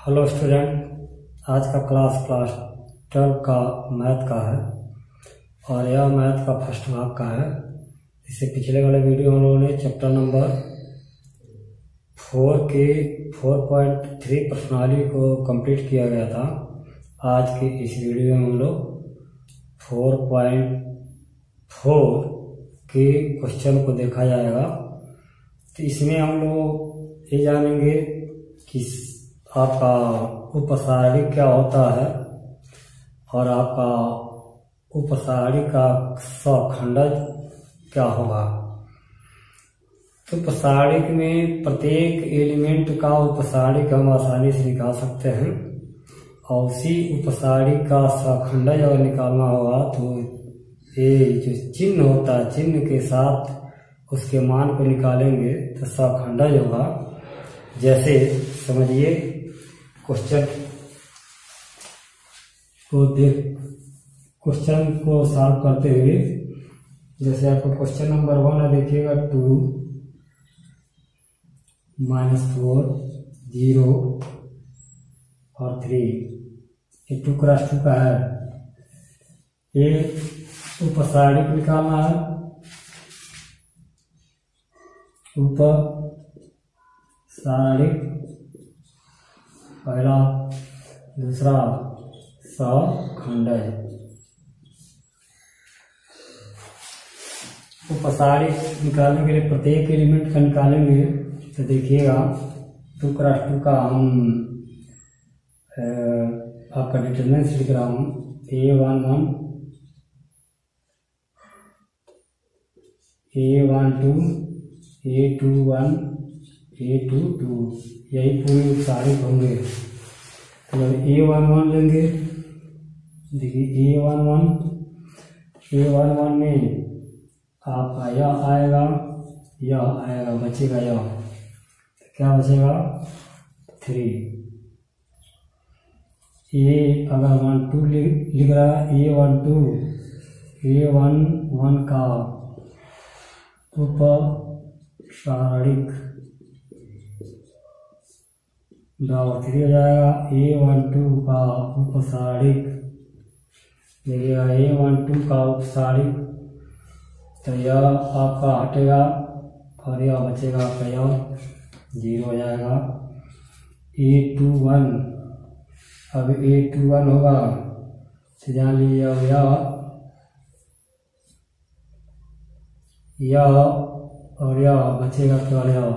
Hello student, आज का class 12 का मैथ का है और यह मैथ का फर्स्ट भाग का है। इससे पिछले वाले वीडियो में हम लोगों ने चैप्टर नंबर 4 के 4.3 प्रश्नावली को कंप्लीट किया गया था। आज के इस वीडियो में हम लोग 4.4 के क्वेश्चन को देखा जाएगा। तो इसमें हम लोग ये जानेंगे कि आपका उपसारणिक क्या होता है और आपका उपसारणिक का सखंडज क्या होगा। तो उपसारणिक में प्रत्येक एलिमेंट का उपसारणिक हम आसानी से निकाल सकते हैं और उसी उपसारणिक का सखंडज अगर निकालना होगा तो ये जो चिन्ह होता है, चिन्ह के साथ उसके मान को निकालेंगे तो सखंडज होगा। जैसे समझिए क्वेश्चन को सॉल्व करते हुए, जैसे आपको क्वेश्चन नंबर 1 है, देखिएगा 2 -4 0 और 3, ये 2 क्रॉस 2 का है। ये उपसारणिक निकालना है, उपसारणिक पहला, दूसरा सखंडज। उपसारणिक निकालने के लिए प्रत्येक एलिमेंट का निकालेंगे तो देखिएगा 2 क्रॉस 2 का हम आपका डिटरमिनेंट लिख रहा हूँ। A11 A12 A21 A22, यही पूरे उपसारणिक होंगे। तो A11 लेंगे, देखिए A11 में आपका यह आएगा, बचेगा यह, तो क्या बचेगा 3। ये अगर 12 लिख रहा है, A11 का उपसारणिक बराबर 3 हो जाएगा। A12 का उपसारणिक देखिएगा, A12 का उपसारणिक, तो यह आपका हटेगा और यह बचेगा आपका, यह 0 हो जाएगा। A21, अब A21 होगा तो जान लीजिए अब यह और यह बचेगा केवल यह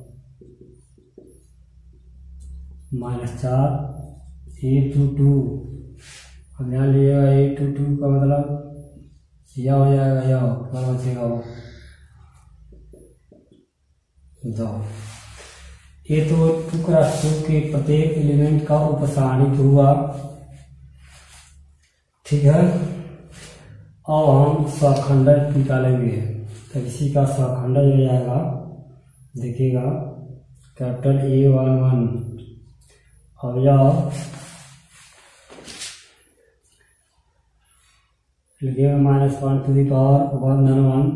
-4। A22, अब ध्यान लीजिएगा A22 का मतलब यह हो जाएगा, यह क्या बचेगा वो 2। ये तो 2 क्रॉस 2 के प्रत्येक एलिमेंट का उपसारणिक हुआ, ठीक है। अब हम सखंडज निकालेंगे, तो इसी का सखंडज हो जाएगा, देखिएगा कैपिटल A11। अब यह लिखिएगा -1 to the power 1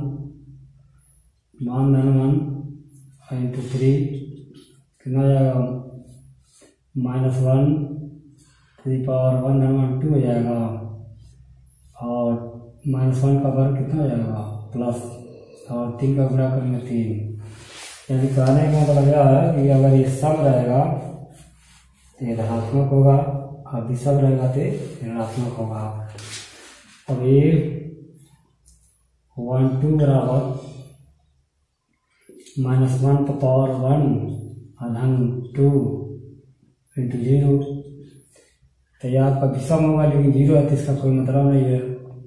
into 3, कितना जाएगा -1 to the power 1 2 हो जाएगा, और -1 का वर्ग कितना हो जाएगा प्लस, और 3 का गुणा करेंगे 3। यानी कहने का मतलब यह है कि अगर ये सब रहेगा तो ये धनात्मक होगा, और भी सब रहेगा तो ऋणात्मक होगा। अब ये 1 2 बराबर -1 to power 1 धन 2 into 0, तो यह आपका विषम होगा, लेकिन 0 है तो इसका कोई मतलब नहीं है।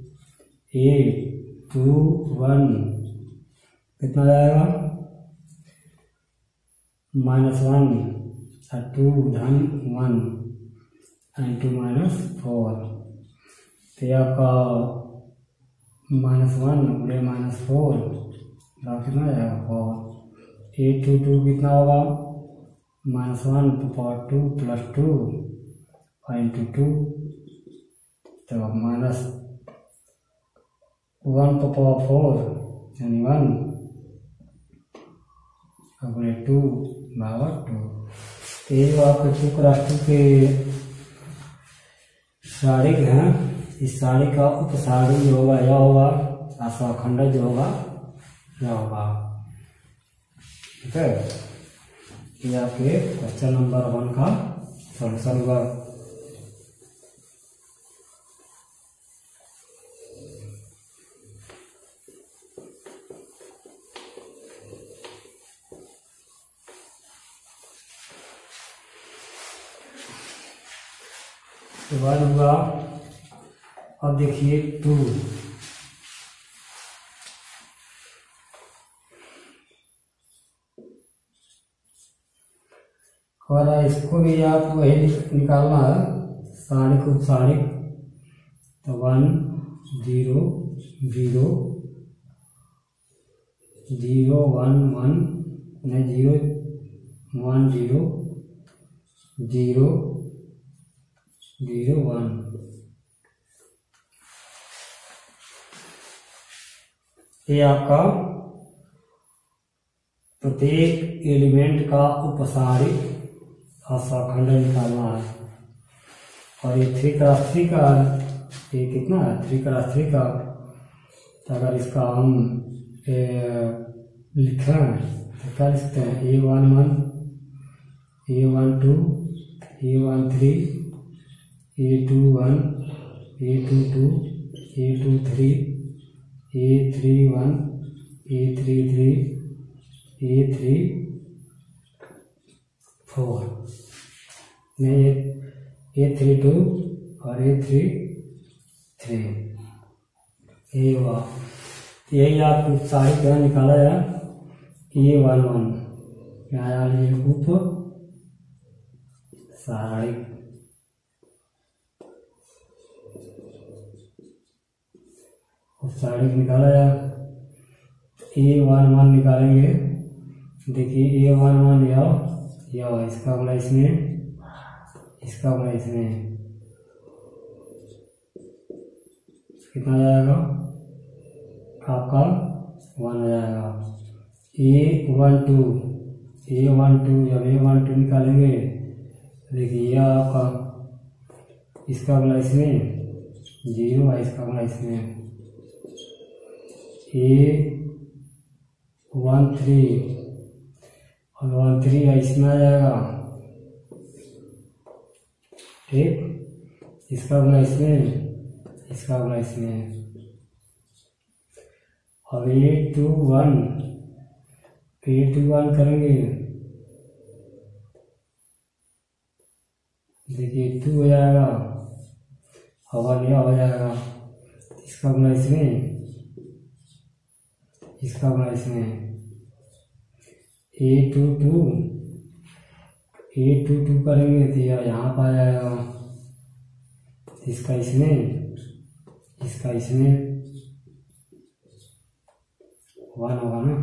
A21 कितना जाएगा -1 और 2 धन 1 into -4, तो यह आपका -1 गुणे -4 कितना जाएगा 4। A22 कितना होगा -1 to power 2 plus 2 into 2, तो -1 to power 4 यानी 1 गुणे 2 बराबर 2। तो ये जो आपके टुक राष्ट्र के सारिक हैं, इस सारिक का उपसारी जो होगा यह होगा, शाखंड जो होगा यह होगा। ठीक है, ये आपके क्वेश्चन नंबर 1 का सॉल्यूशन हुआ। तो बाद हुआ, अब देखिए 2, और इसको भी आप वही निकालना है, सारिक उपसारिक। तो 1 0 0 0 1 1 0 1 0 0 0 1। ये आपका प्रत्येक एलिमेंट का उपसारिक और शाखंड निकालना है। और ये 3x3 का, ये कितना है 3x3 का, तो अगर इसका हम लिखें तो क्या लिखते हैं, A11 A12 A13 A21 A22 A23 A31 A33 A34 नहीं, A32 और A33 ये हुआ। यही आप सारी क्या निकाला जाए, A11 क्या उप सारिक, सारिक निकाला जाए। A11 निकालेंगे, देखिए A11 यह इसका बना इसमें, इसका बना इसमें, कितना जाएगा आपका 1 आ जाएगा। A12 जब A12 निकालेंगे, देखिए यह आपका, इसका बना इसमें 0 है, इसका बना इसमें A13 और 13 इसमें आ जाएगा। ठीक, इसका बना इसमें, इसका बना इसमें। अब A21 करेंगे, देखिए 2 हो जाएगा, हवा लिया हो जाएगा। इसका बना इसमें, इसका बना इसमें। A22 करेंगे तो यह यहाँ पर आ जाएगा, इसका इसमें, इसका इसमें 1 होगा ना।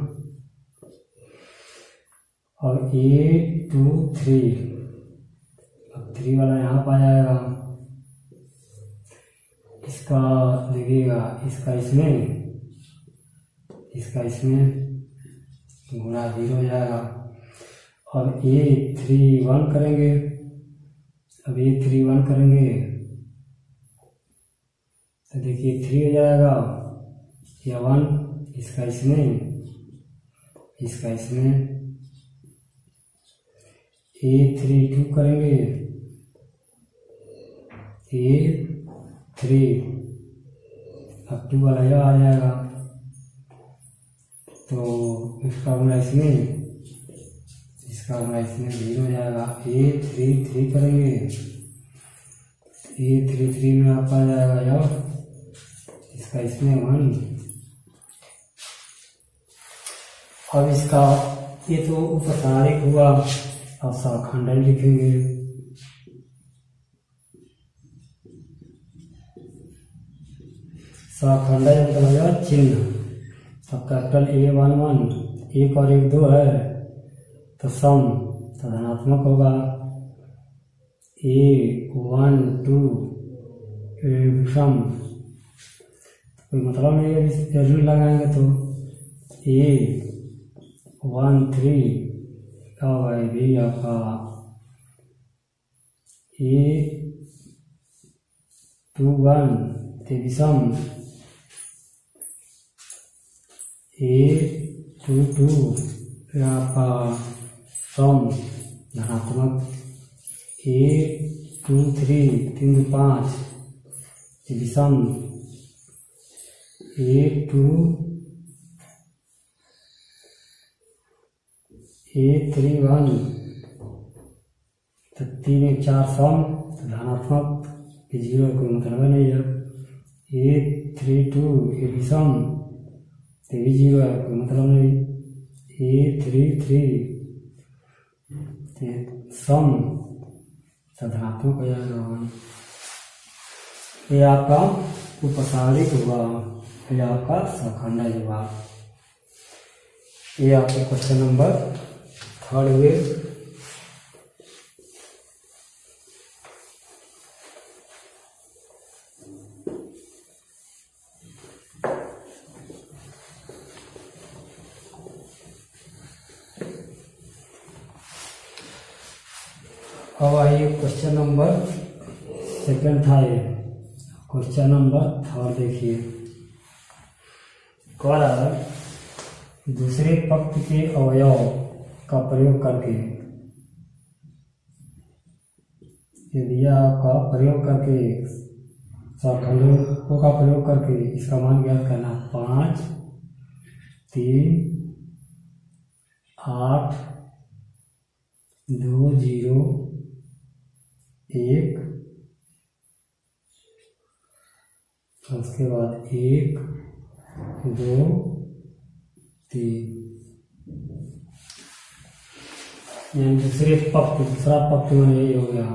और A23, अब 3 वाला यहाँ पर आ जाएगा, इसका देखिएगा, इसका इसमें, इसका इसमें गुणा 0 हो जाएगा। और A31 करेंगे, अब A31 करेंगे तो देखिए 3 हो जाएगा, या 1, इसका इसमें, इसका इसमें। A32 करेंगे, A3, अब 2 वाला यह आ जाएगा, तो इसका गुणा इसमें, इसका गुणा इसमें 0 हो जाएगा। A33 करेंगे, A33 में आपका आ जाएगा यह, इसका इसमें 1। अब इसका ये तो उपसारिक हुआ, अब शाखंड लिखेंगे। शाखंड मतलब चिन्ह। अब कैपिटल A11, 1 और 1 2 है, तो सम तो धनात्मक होगा। A12 सम, कोई मतलब नहीं है, वैल्यू लगाएंगे तो A13 क्या होगा, ये भी आपका A21 तेविसम A22 फिर आपका सम धनात्मक A23 3 2 5 तेविसम A31 तो 3 1 4 सम धनात्मक जीरो कोई मतलब नहीं है। A32 ये भी सम तो भी जीरो है कोई मतलब नहीं। A33 सम तो धनात्मक हो जाएगा। ये आपका उपसारिक हुआ, ये आपका सखंडज हुआ। ये आपका क्वेश्चन नंबर 3 हुए। अब आइए क्वेश्चन नंबर 2 था ये। क्वेश्चन नंबर 3 देखिए। द्वारा दूसरे पक्ष के अवयव का प्रयोग करके, यदि आपका प्रयोग करके सखंडों का प्रयोग करके इसका मान ज्ञात करना। 5 3 8 2 0 1 उसके बाद 1 2 3 दूसरा पक्ष में यही हो गया।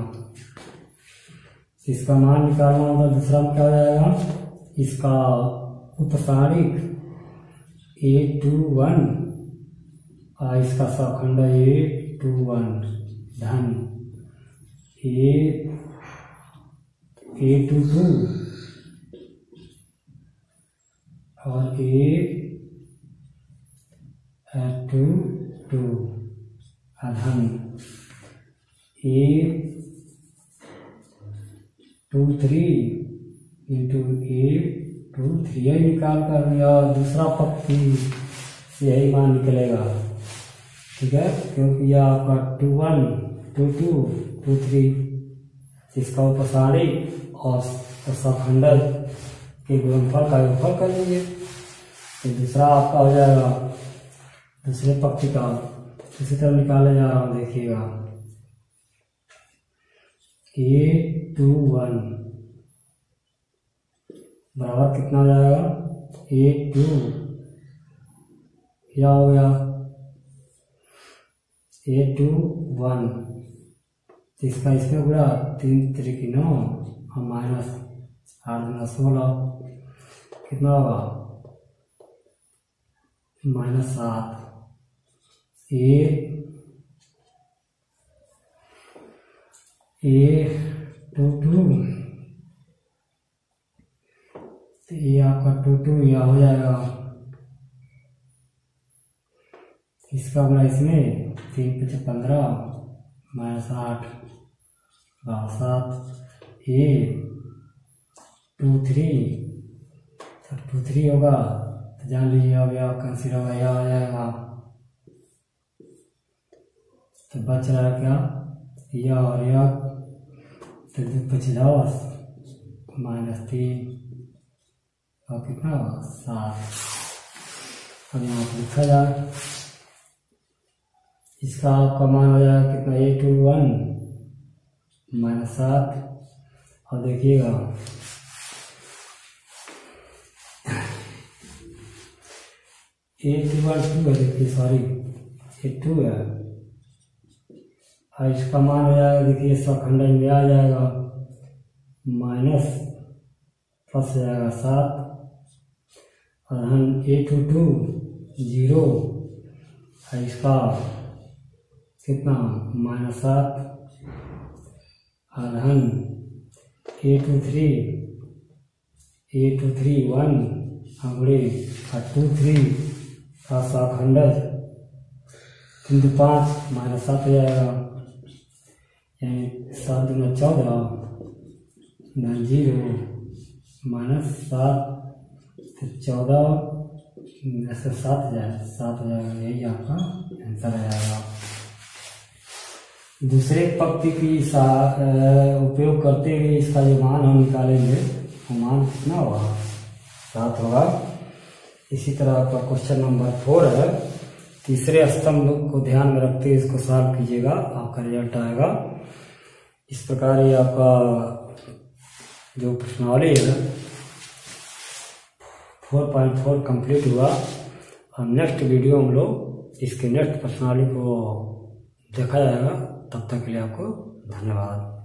इसका मान निकालना होगा। दूसरा में क्या हो जाएगा, इसका उपसारिक A21 और इसका सखंड A21 धन A22 और A22 अधन A23 इंटू A23 यही निकाल कर और दूसरा पक्ष यही मान निकलेगा। ठीक है, क्योंकि यह आपका 21 22 23 इसका उपसारिक और सखंडज के गुणनफल का योगफल कर लीजिए तो दूसरा आपका हो जाएगा। दूसरे पक्ष का इसी तरह निकाले जा रहा हूं, देखिएगा। A21 बराबर कितना हो जाएगा, A2 क्या हो गया A21 इसका इसमें गुणा 3 3 9 और माइनस 8 गुना 16 कितना होगा -7। A22 तो ये आपका 22 यह हो जाएगा। इसका गुणा इसमें 3 5 15 -8 7 A23 23 होगा तो जान लीजिए अब यह कंसीडर होगा, यह आ जाएगा। तो बच रहा है क्या, यह और यह तो 2 5 10 -3 और कितना 7। अब यहाँ पर लिखा जाए इसका आपका मान हो जाएगा कितना A21 -7 और देखिएगा A21 2 है, देखिए सॉरी A2 है और इसका मान हो जाएगा देखिए सखंडज में आ जाएगा माइनस प्लस हो जाएगा 7 और हम A22 0 और इसका कितना -7 और हम A23 1 अगड़े 23 का सखंडज 3 5 -7 हो जाएगा। यानी 7 दूना 14 0 -7 तो 14 ऐसे 7 हो जाएगा। यही आपका आंसर आ जाएगा। दूसरे पंक्ति की उपयोग करते हुए इसका जो मान हम निकालेंगे वो मान कितना होगा? 7 होगा। इसी तरह आपका क्वेश्चन नंबर 4 है। तीसरे स्तंभ को ध्यान में रखते हुए इसको सॉल्व कीजिएगा, आपका रिजल्ट आएगा। इस प्रकार ये आपका जो प्रश्नावली है 4.4 कंप्लीट हुआ। और नेक्स्ट वीडियो हम लोग इसके नेक्स्ट प्रश्नावली को देखा जाएगा। तब तक के लिए आपको धन्यवाद।